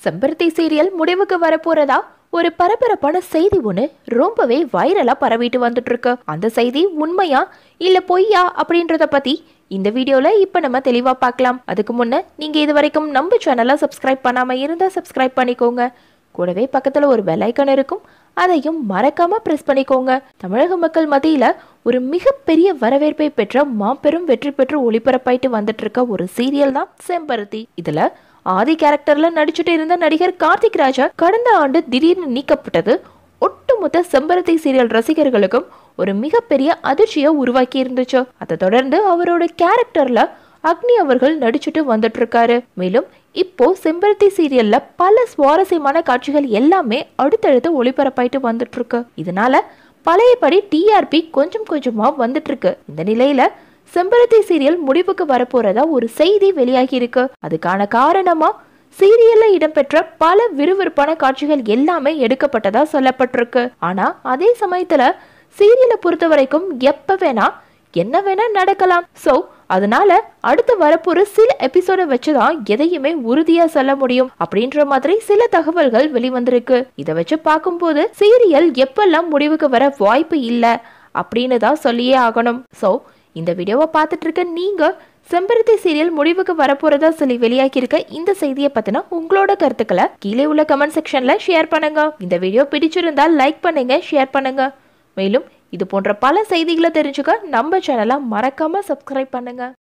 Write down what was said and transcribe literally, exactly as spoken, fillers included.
செம்பருத்தி சீரியல் முடிவுக்கு வரப்போறதா ஒரு பரபரப்பான செய்தி ஒண்ணு ரொம்பவே வைரலா பரவிட்டு வந்துட்டு இருக்கு. அந்த செய்தி உண்மையா இல்ல பொய்யா அப்படின்றத பத்தி இந்த வீடியோல இப்ப நம்ம தெளிவா பார்க்கலாம். அதுக்கு முன்ன நீங்க இது வரைக்கும் நம்ம சேனலை சப்ஸ்கிரைப் பண்ணாம இருந்தா சப்ஸ்கிரைப் பண்ணிக்கோங்க. கூடவே பக்கத்துல ஒரு பெல் ஐகான் இருக்கும், அதையும் மறக்காம பிரஸ் பண்ணிக்கோங்க. தமிழக மக்கள் மத்தியில ஒரு மிகப்பெரிய வரவேற்பை பெற்ற மாபெரும் வெற்றி பெற்று ஒளிபரப்பாயிட்டு வந்துட்டு இருக்க ஒரு சீரியல் தான் செம்பருத்தி. இதுல ஆதி கேரக்டர்ல நடிச்சுட்டு இருந்த நடிகர் கார்த்திக் ராஜா கடந்த ஆண்டு திடீர்னு நீக்கப்பட்டது ஒட்டுமொத்த செம்பருத்தி சீரியல் ரசிகர்களுக்கும் ஒரு மிகப்பெரிய அதிர்ச்சியை உருவாக்கி இருந்துச்சு. அதை தொடர்ந்து அவரோட கேரக்டர்ல அக்னி அவர்கள் நடிச்சுட்டு வந்துட்டு இருக்காரு. மேலும் இப்போ செம்பருத்தி சீரியல்ல பல சுவாரஸ்யமான காட்சிகள் எல்லாமே அடுத்தடுத்து ஒளிபரப்பாயிட்டு வந்துட்டு இருக்கு. இதனால பழையபடி டிஆர்பி கொஞ்சம் கொஞ்சமா வந்துட்டு இருக்கு. இந்த நிலையில செம்பருத்தி சீரியல் முடிவுக்கு வரப்போறதா ஒரு செய்தி வெளியாகி இருக்கு. அதுக்கான காரணமா சீரியல்ல இடம்பெற்ற பல விறுவிறுப்பான காட்சிகள் எல்லாமே எடுக்கப்பட்டதா சொல்லப்பட்டிருக்கு. ஆனா அதே சமயத்துல சீரியலை பொறுத்த வரைக்கும் எப்ப வேணா என்ன வேணா நடக்கலாம். சோ அதனால அடுத்து வரப்போற சில எபிசோட வச்சுதான் எதையுமே உறுதியா சொல்ல முடியும் அப்படின்ற மாதிரி சில தகவல்கள் வெளிவந்திருக்கு. இதை வச்சு பார்க்கும்போது சீரியல் எப்பெல்லாம் முடிவுக்கு வர வாய்ப்பு இல்ல அப்படின்னு தான் சொல்லியே ஆகணும். சோ இந்த வீடியோவை பார்த்துட்டு இருக்க நீங்க செம்பருத்தி சீரியல் முடிவுக்கு வரப்போறதா சொல்லி வெளியாகி இருக்க இந்த செய்தியை பத்தின உங்களோட கருத்துக்களை கீழே உள்ள கமெண்ட் செக்ஷன்ல ஷேர் பண்ணுங்க. இந்த வீடியோ பிடிச்சிருந்தா லைக் பண்ணுங்க, ஷேர் பண்ணுங்க. மேலும் இது போன்ற பல செய்திகளை தெரிஞ்சுக்க நம்ம சேனலை மறக்காம சப்ஸ்கிரைப் பண்ணுங்க.